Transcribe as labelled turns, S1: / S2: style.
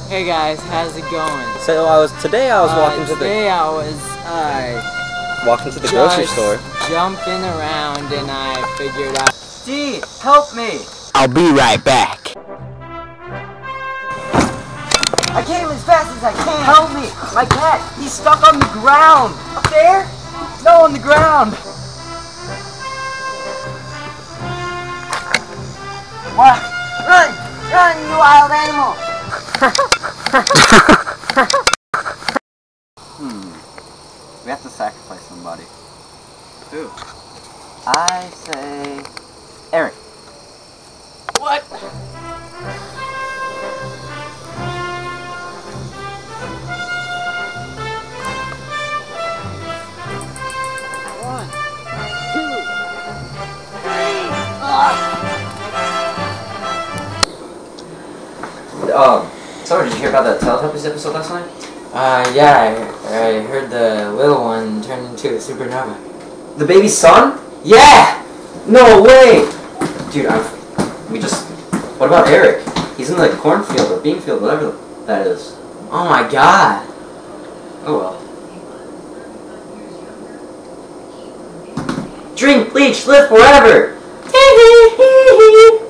S1: Hey guys, how's it going?
S2: So today I was walking to the grocery store.
S1: Jumping around and I figured out.
S2: Dee, help me!
S1: I'll be right back.
S2: I came as fast as I can. Help me! My cat, he's stuck on the ground. Up there? No, on the ground. What? Run! Run, you wild animal! We have to sacrifice somebody. Who? I say Eric.
S1: What? One, two, three.
S2: So did you hear about that Teletubbies episode last night?
S1: Yeah, I heard the little one turned into a supernova.
S2: The baby's son?
S1: Yeah!
S2: No way! Dude, what about Eric? He's in the cornfield or bean field, whatever that is.
S1: Oh my god!
S2: Oh well. Drink bleach, live forever!